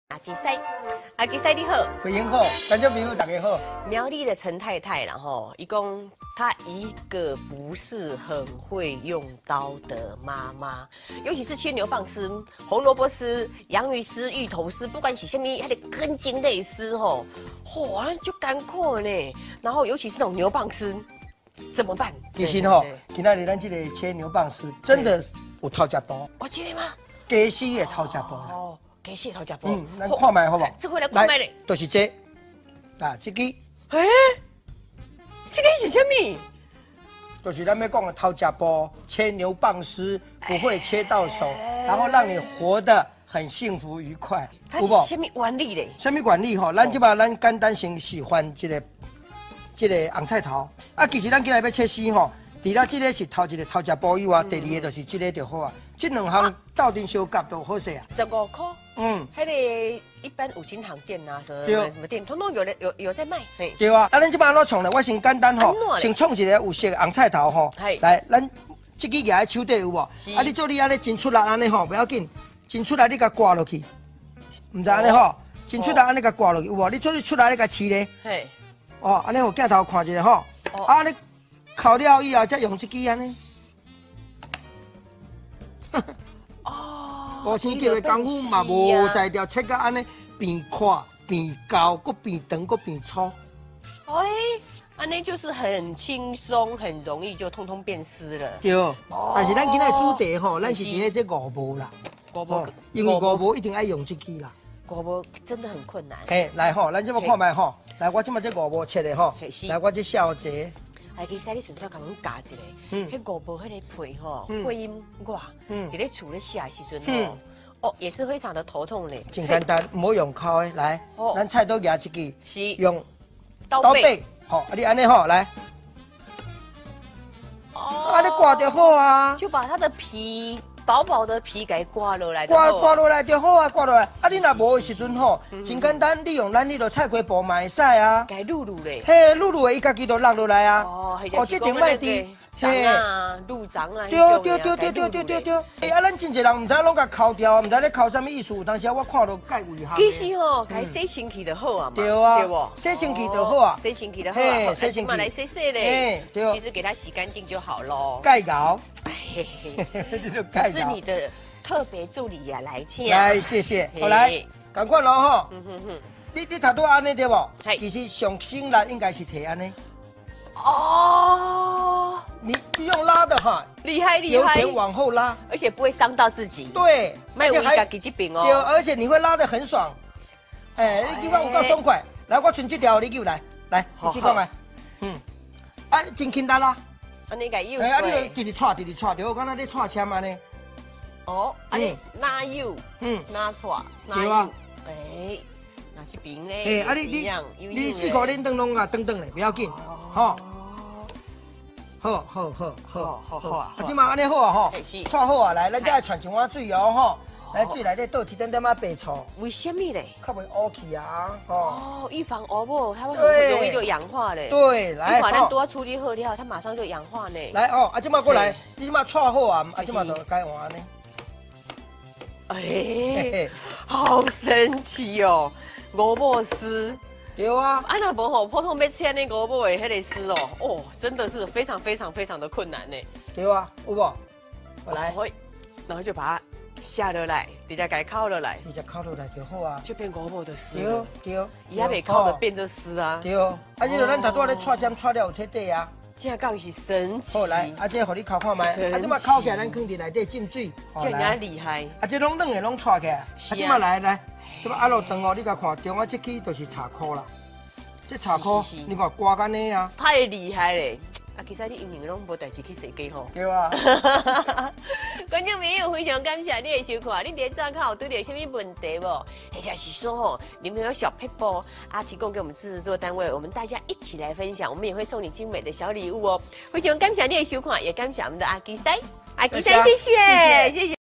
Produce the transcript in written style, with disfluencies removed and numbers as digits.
阿基赛你好， 回应好，观众朋友大家好。 苗栗的陈太太啦吼，一共她一个不是很会用刀的妈妈，尤其是切牛蒡丝、红萝卜丝、洋芋丝、芋头丝，不管是什么，还得根茎类丝吼，嚯，就干苦呢。然后尤其是那种牛蒡丝，怎么办？ 其实吼，今仔日咱这个切牛蒡丝真的有偷食步， 我记得吗？ 鸡丝也偷食步啦。 哦，鸡丝偷食步。 咱看卖好不好？ 这回来看卖嘞， 就是这啊，这个。 哎，这个是什么？ 就是咱们讲的偷食步，切牛蒡丝不会切到手，然后让你活得很幸福愉快， 它是什么原理嘞？ 什么原理吼？咱即摆咱简单先示范这个红菜头。啊，其实咱今日要切丝吼，除了这个是头一个偷食步以外，第二个就是这个就好啊。这两项斗阵相夹都好势啊。 15块。那个一般五金行店啊，什么店，通通有在卖。 对啊，啊，咱即摆安怎创呢？我先简单吼，先创一个有色红菜头吼。来，咱这个夹在手底有无？啊，你做你安尼真出力安尼吼，不要紧，真出力你甲挂落去，唔知安尼吼，真出力安尼甲挂落去有无？你做你出来你甲饲咧。嘿。哦，安尼互镜头看一下吼。啊，你烤了以后再用这个安尼。无生叫的功夫嘛，无在条切到安尼变宽、变高、搁变长、搁变粗。 哎，安尼就是很轻松、很容易就通通变丝了。 对，但是咱今日主题吼，咱是伫咧这五步啦。 五步， 因为五步一定要用这个啦。 五步真的很困难。 嘿，来吼，咱这么看卖吼，来我这么这五步切的吼，来我这小节。 哎，其实你顺便甲阮教一个，迄五步迄个配吼，配音我，伫咧厝咧写的时阵吼，哦，也是非常的头痛嘞。 真简单，唔好用烤的，来，咱菜刀夹一支，用刀背， 好，你安尼吼，来，啊，你刮就好啊， 就把它的皮。薄薄的皮给刮落来， 刮落来就好啊，刮落来。啊，你若无的时阵吼，真简单，你用咱迄个菜瓜布嘛会使啊。该卤卤嘞。嘿，卤卤的伊家己就落落来啊。哦，这顶卖滴。 嘿，卤肠啊。 对。哎，啊，咱真侪人唔知拢甲抠掉，唔知咧抠啥物意思。有当时我看到介危险。 其实吼，该洗清气就好啊嘛。 对啊。对不？洗清气就好啊。 洗清气就好啊。 洗清气。 来洗洗嘞。对。其实给它洗干净就好咯。 盖搞。 是你的特别助理呀，来请。 来，谢谢。好来，赶快咯吼。你头拄安尼对不？其实上省力应该是提安尼。哦。你用拉的哈。厉害。由前往后拉， 而且不会伤到自己。 对。 卖有家己这边哦。 对，而且你会拉得很爽。哎，你叫我有够爽快。来，我存这条，你叫来，来，一起讲来。啊，真轻单啦。 安尼个油， 啊，你就直串，就好，敢若咧串签安尼。 哦，安尼拿油，拿串，拿油，哎，拿这边咧，啊你四个连灯笼啊，灯咧，不要紧，好，好，啊，即马安尼好啊吼，串好啊，来，咱再来串一碗水哦吼。来水内底倒一点点仔白醋， 为什么嘞？ 较袂乌去啊！ 哦，预防乌木，它会很容易就氧化嘞。 对，来， 一会咱多处理好了，它马上就氧化呢。 来哦，啊，即马过来，你即马串好啊，啊，即马就该换呢。 哎，好神奇哦，乌木丝。 对啊。 啊，那无吼，普通要切那乌木的迄个丝哦，哦，真的是非常的困难呢。 对啊，有无？我来， 然后就把它。下落来，直接给烤落来， 直接烤落来就好啊， 就变乌木的丝。 对， 伊还没烤的变成丝啊。 对，啊，你就咱头拄咧串针串了有铁底啊。 这讲是神奇。 好来，啊，这互你烤看卖，啊，这嘛烤起来咱放伫内底浸水。 这样厉害。 啊，这拢软的拢串起来，啊，这嘛来，这嘛阿路长哦，你甲看，中央这起就是茶壳啦。这茶壳，你看刮干呢啊。 太厉害嘞！啊，其实你永远拢无代志去设计吼。 对啊。 观众朋友非常感谢你的收看，你伫这看有对到什么问题无？或者是说吼，你们有小撇步啊，提供给我们制作单位，我们大家一起来分享，我们也会送你精美的小礼物哦。非常感谢你的收看，也感谢我们的阿基塞，谢谢。